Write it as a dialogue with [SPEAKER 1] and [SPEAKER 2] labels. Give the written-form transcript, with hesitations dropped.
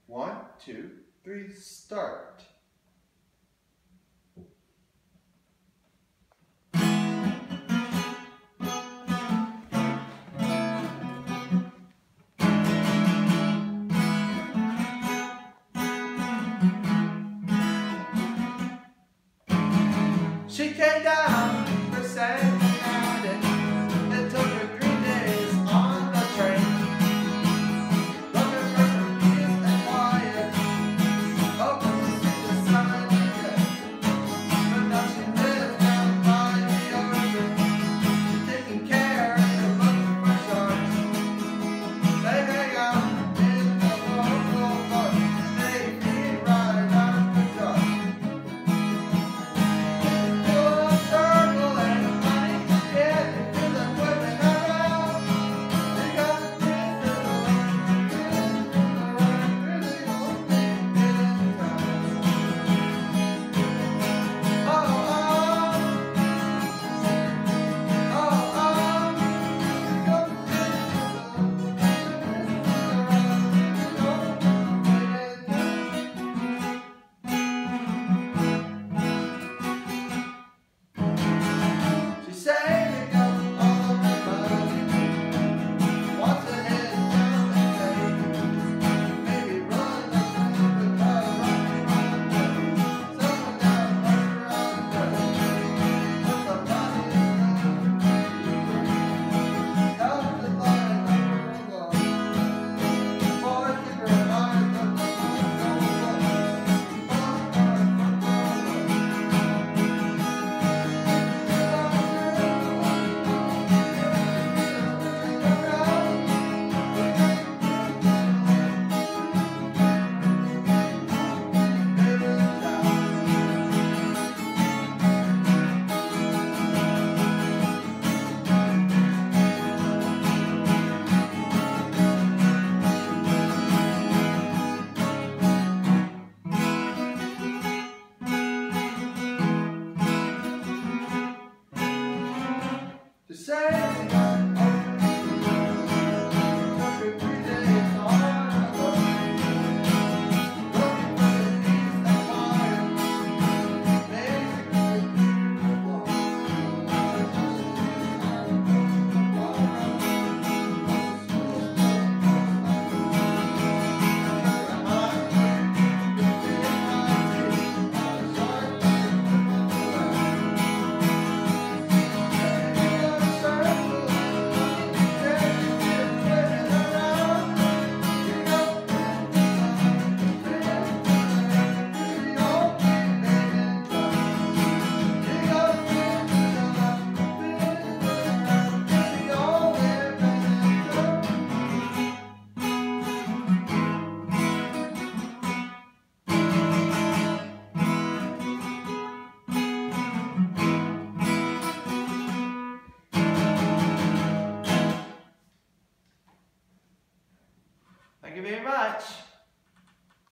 [SPEAKER 1] 1, 2, 3, start. She came down for Saturday night. It took her 3 days on the train. Looking for some peace and quiet, hoping to see the sun again. But now she lives down by the ocean, taking care and looking for sharks. They hang out in the local park, they feed right after dark. To say thank you very much.